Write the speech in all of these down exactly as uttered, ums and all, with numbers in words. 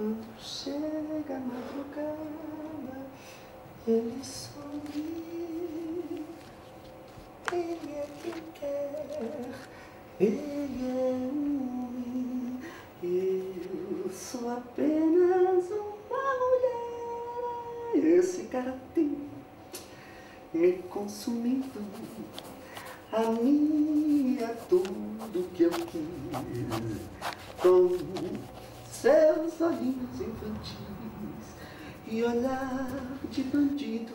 Quando chega a madrugada, ele sorri. Ele é quem quer, ele é um. Eu sou apenas uma mulher. Esse cara tem me consumindo. A mim é tudo que eu quis. Com seus olhinhos infantis e olhar de bandido.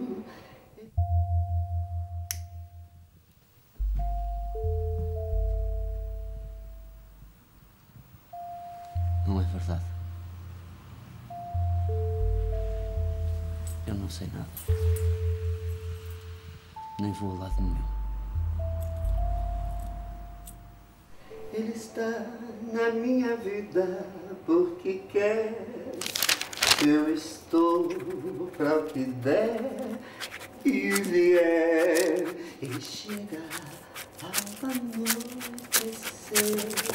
Não é verdade. Eu não sei nada. Nem vou a lado nenhum. Ele está na minha vida porque quer. Eu estou para o que der e vier. E chega ao anoitecer.